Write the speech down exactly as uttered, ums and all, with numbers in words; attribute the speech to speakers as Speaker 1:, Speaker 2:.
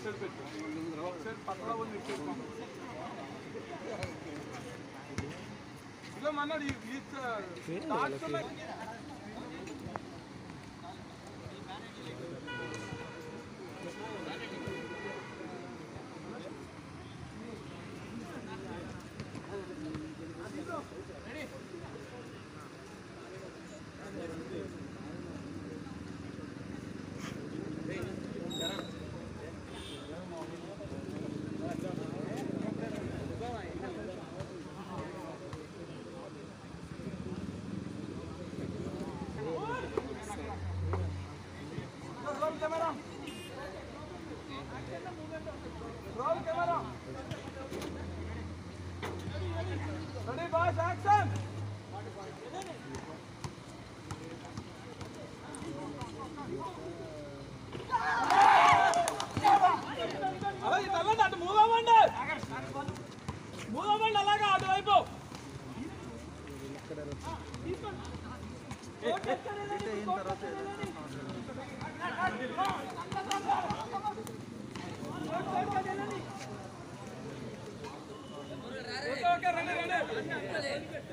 Speaker 1: Side పెట్టు ఒక side పక్కన ఉంది ఇలా మన్నాడు ఈ camera. Roll camera. Ready, boys, action. Ala ఇది అలా అటు మూవ్ అవ్వండి. మూవ్ అవ్వండి అలాగా అటు వైపు. ఓకే ఓకే రండి రండి